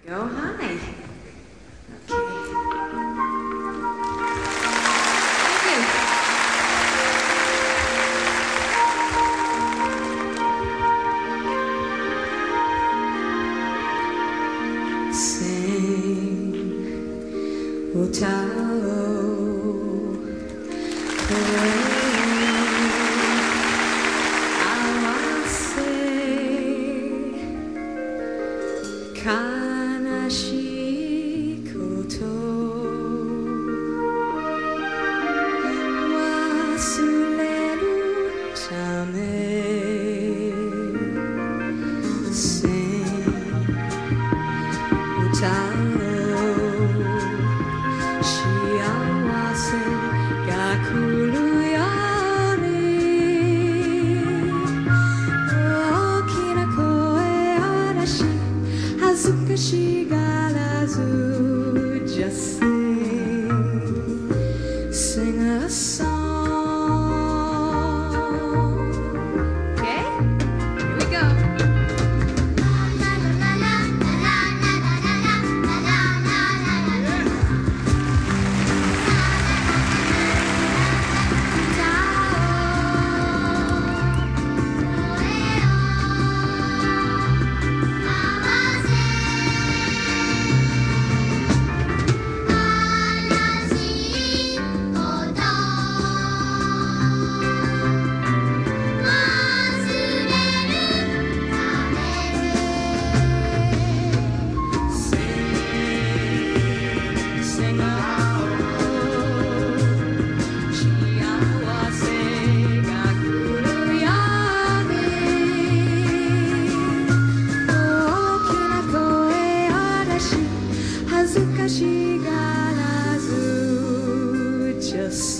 Go high. Sing, 歌おう、声合わせ、悲しいこと忘れるため Sing 歌おう幸せが来るように大きな声を出し恥ずかしがらず Just sing a song Okay? Here we go Just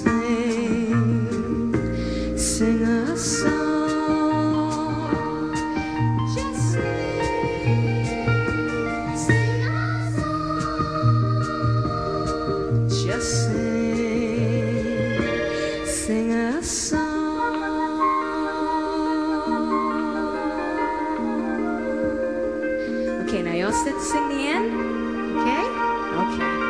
sing a song. Just sing a song. Just sing a song. Okay, now you all set to sing the end? Okay? Okay.